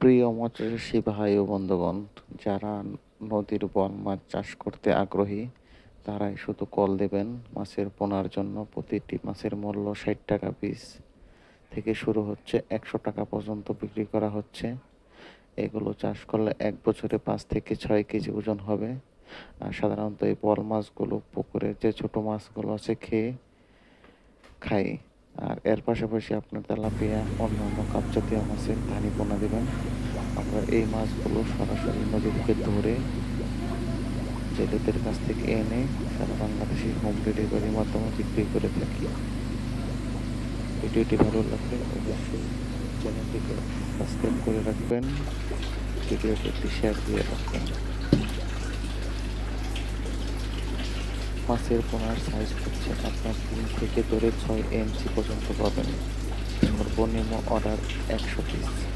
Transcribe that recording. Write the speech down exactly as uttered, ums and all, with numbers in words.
প্রিয় মৎস্যচাষী ভাই ও বন্ধুগণ, যারা নদীর বোয়াল মাছ চাষ করতে আগ্রহী, তারাই শুধু কল দেবেন। মাছের পোনার জন্য প্রতিটি মাছের মূল্য ষাট টাকা পিস থেকে শুরু হচ্ছে, একশো টাকা পর্যন্ত বিক্রি করা হচ্ছে। এগুলো চাষ করলে এক বছরে পাঁচ থেকে ছয় কেজি ওজন হবে। আর সাধারণত এই বোয়াল মাছগুলো পুকুরের যে ছোট মাছগুলো আছে খেয়ে খায়। আর এর পাশাপাশি আপনার তেলাপিয়া, অন্যান্য কাপ জাতীয় মাছের ধানি পোনা দেবেন। আমরা এই মাছগুলো সরাসরি নদী থেকে ধরে জেলেদের কাছ থেকে এনে সারা বাংলাদেশে হোম ডেলিভারির মাধ্যমে বিক্রি করে থাকি। ভিডিওটি ভালো লাগলে অবশ্যই চ্যানেলটিকে সাবস্ক্রাইব করে রাখবেন, ভিডিওটি একটি শেয়ার দিয়ে রাখবেন। মাছের পোনার সাইজ হচ্ছে আপনার তিন থেকে ধরে ছয় ইঞ্চি পর্যন্ত পাবেন। সর্বনিম্ন অর্ডার একশো পিস।